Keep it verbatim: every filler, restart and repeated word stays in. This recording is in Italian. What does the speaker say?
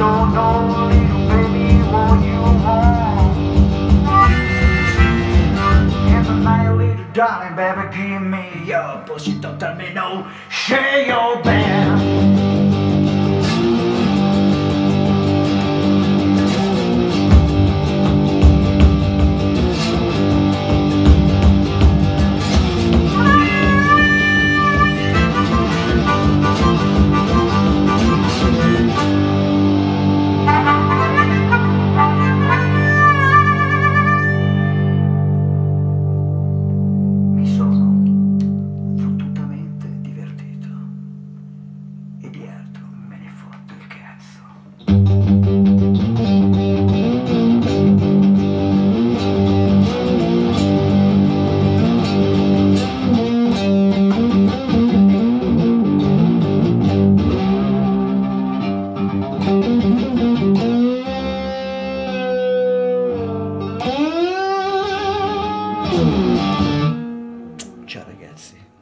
don't know, little baby, what you want. In the night, little darling, baby, give me your pussy, don't tell me no, share your bed. E di altro me ne fotto il cazzo. Ciao ragazzi.